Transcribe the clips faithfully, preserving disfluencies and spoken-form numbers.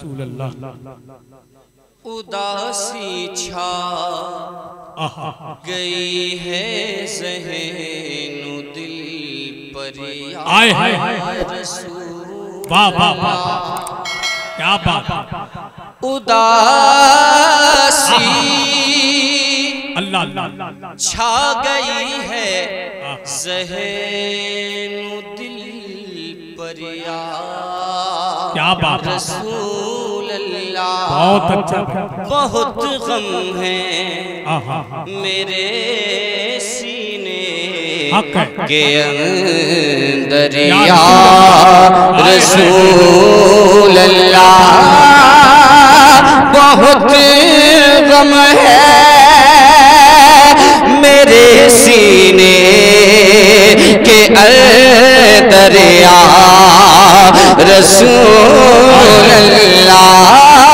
رسول اللہ اداسی چھا گئی ہے ذہن و دل پر یا رسول واہ واہ واہ کیا بات اداسی اللہ اللہ چھا گئی ہے ذہن و دل پر یا کیا بات رسول اللہ بہت اچھا بہت غم ہے میرے سینے کے اندر یا رسول اللہ بہت غم ہے میرے سینے کے اندر یا رسول اللہ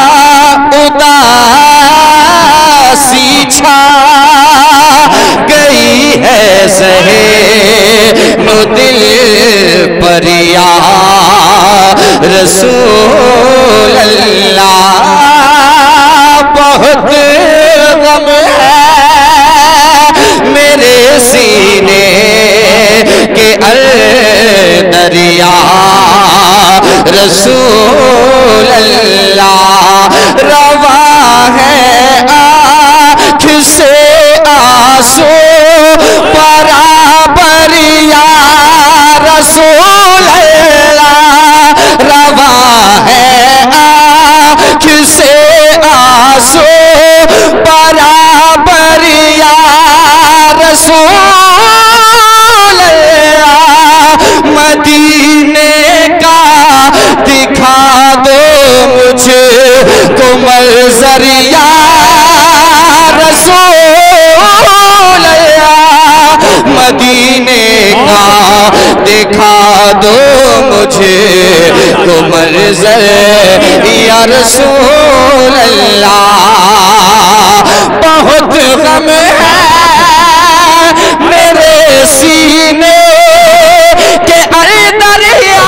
اداسی چھا گئی ہے ذہن و دل پر یا رسول اللہ بہت غم ہے میرے سینے کے اندر یا رسول اللہ رواں ہے آنکھ سے آنسو برابر یا رسول اللہ رواں ہے آنکھ سے آنسو برابر یا رسول اللہ مدینے کا دکھا دو مجھے کو منظر یا رسول اللہ مدینے کا دکھا دو مجھے کو منظر یا رسول اللہ بہت غم ہے میرے سینے کے اندر یا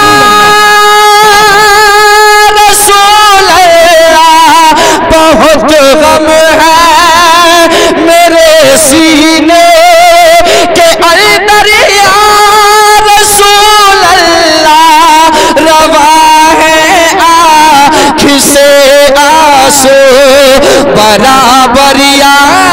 رسول اللہ بہت غم ہے میرے سینے کے اندر یا رسول اللہ رواں ہے آنکھ سے آنسو برابر یا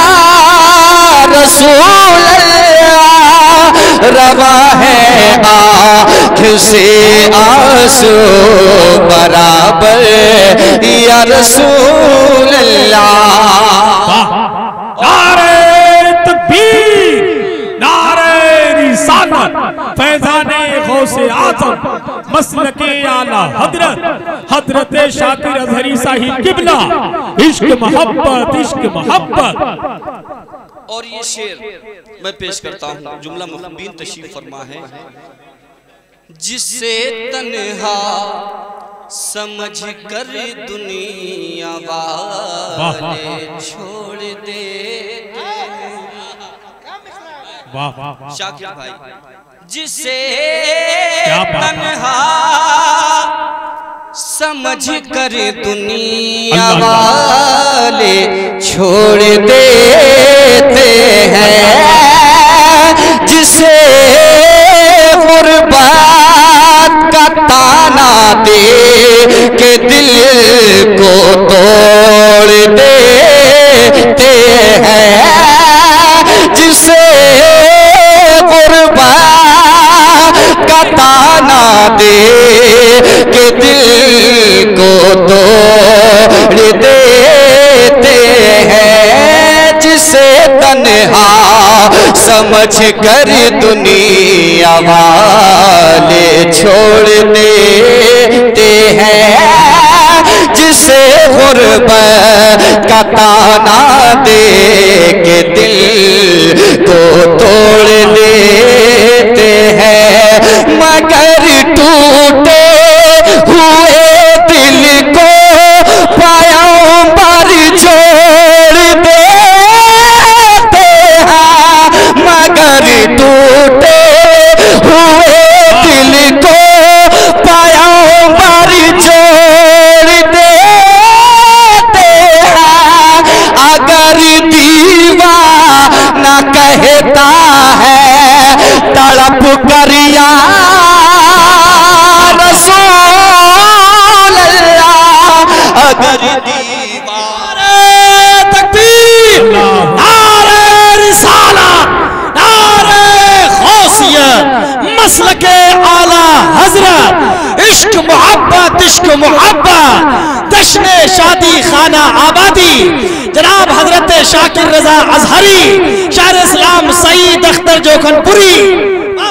رسول اللہ رواں ہے آنکھ سے آنسو برابر یا رسول اللہ نعرہ تکبیر نعرہ رسالت فیضان غوث اعظم مسلک اعلیٰ حضرت حضرت شاکر اظہری صاحب قبلہ عشق محبت عشق محبت اور یہ شعر میں پیش کرتا ہوں جملہ مخبین تشریف فرما ہے جس سے تنہا سمجھ کر دنیا والے چھوڑ دیتے شاکر بھائی جس سے تنہا سمجھ کر دنیا والے چھوڑ دیتے ہیں جسے غربت کا تانا دے کہ دل کو توڑ دیتے ہیں جسے غربت کا تانا دے کہ دل کو توڑ دیتے ہیں جسے تنہا سمجھ کر دنیا والے چھوڑ دیتے ہیں جسے غربت کا تانا دے کے دل کو توڑ دیتے ہیں مگر ٹوٹے ہوئے دل کو پیغمبر چھوڑ دیتے ہیں مگر ٹوٹے ہوئے دل کو پیغمبر چھوڑ دیتے محبت جشن شادی خانہ آبادی جناب حضرت شاکر رضا ازہری شاعر اسلام سعید اختر جوکھن پوری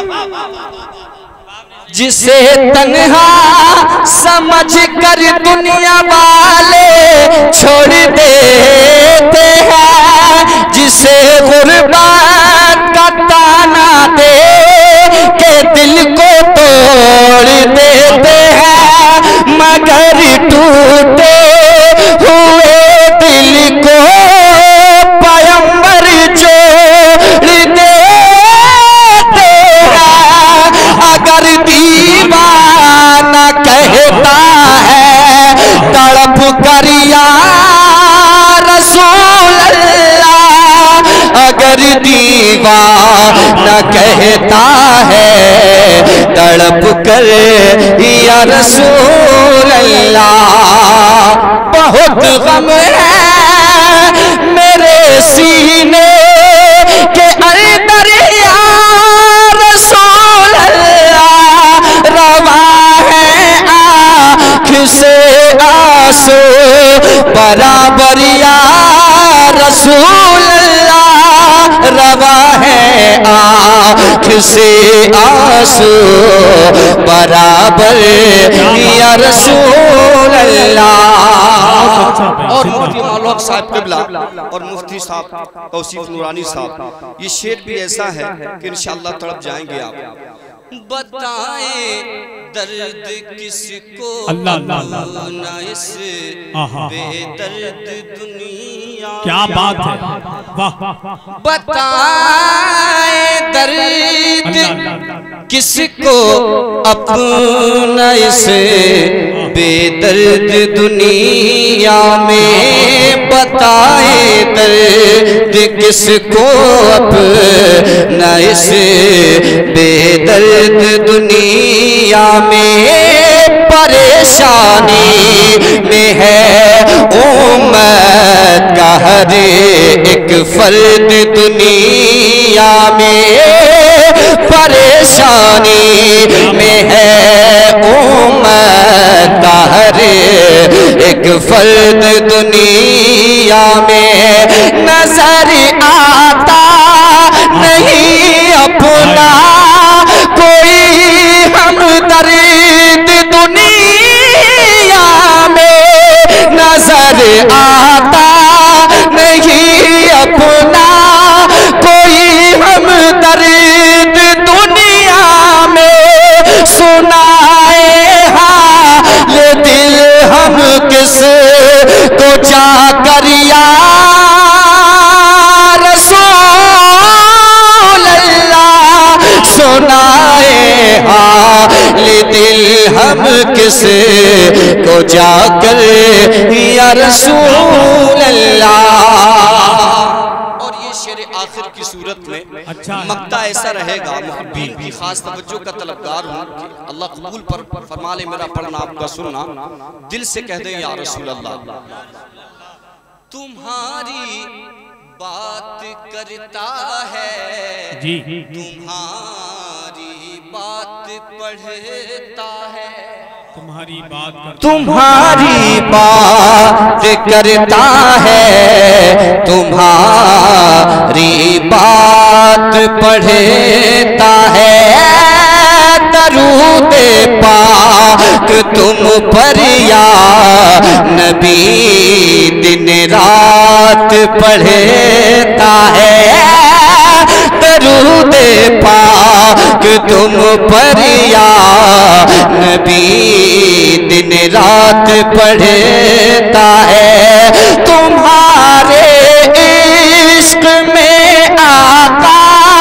جسے تنہا سمجھ کر دنیا والے چھوڑ دیتے ہیں جسے غربت کا تانا دے کے دل کو توڑ دیتے ہیں مگر ٹوٹے ہوئے دل کو پیمبر جوڑ دیتے ہیں اگر دیوانہ کہتا ہے تڑپ کر یا رسول اللہ اگر دیوانہ کہتا ہے تڑپ کر یا رسول اللہ بہت غم ہے میرے سینے کے اندر یا رسول اللہ روا ہے آنکھ سے آنسو برابر یا رسول اللہ روا ہے آنکھ سے آنسو برابر یا رسول اللہ اور مفتی مولوک صاحب قبلہ اور مفتی صاحب توصیف نورانی صاحب یہ شعر بھی ایسا ہے کہ انشاءاللہ تڑپ جائیں گے آپ بتائیں درد کس کو اپنا اس بے درد دنیا کیا بات ہے بتائیں درد کس کو اپنا اس بے درد دنیا میں بتائیں درد کس کو اپنا اس بے درد دنیا میں پریشانی میں ہے امت کا ہر ایک فرد دنیا میں پریشانی میں ہے امت کا ہر ایک فرد دنیا میں نظر آتا نہیں اپنا کوئی ہمدرد دنیا میں نظر آتا نہیں اپنا کوئی ہمدرد دنیا میں سنائے حال دل ہم کس کو جا کر یا سنائے حال دل ہم کس کو جا کر یا رسول اللہ اور یہ شعر آخر کی صورت میں مقطع ایسا رہے گا محبین کی خاص توجہ کا طلبگار ہوں کہ اللہ قبول پر فرما لے میرا پڑھنا آپ کا سننا دل سے کہہ دیں یا رسول اللہ تمہاری بات کرتا ہے تمہاری بات پڑھتا ہے تمہاری بات تمہاری بات کرتا ہے تمہاری بات پڑھتا ہے درود پاک تم پر یا نبی دن رات پڑھتا ہے درود پاک تم پر یا نبی دن رات پڑھتا ہے تمہارے عشق میں آقا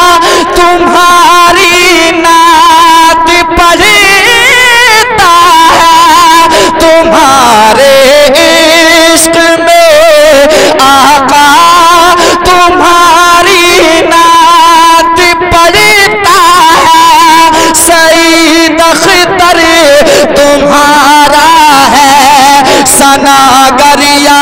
تمہاری نعت پڑھتا ہے تمہارے عشق میں آقا تمہاری نعت پڑھتا ہے سعید اختر تمہارا ہے ثناگر یا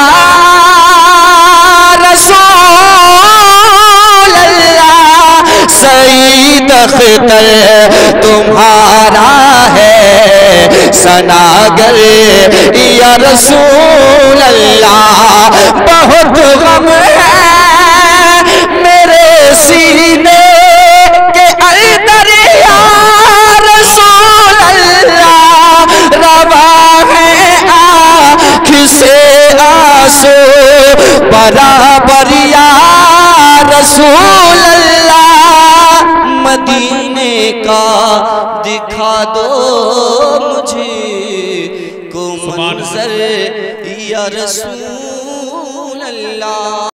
رسول اللہ سعید اختر تمہارا ہے سناگر یا رسول اللہ بہت غم ہے میرے سینے کے اندر یا رسول اللہ روا ہے آنکھ سے آنسو برابر یا رسول اللہ مدینے کا دکھا دو مجھے کو منظر یا رسول اللہ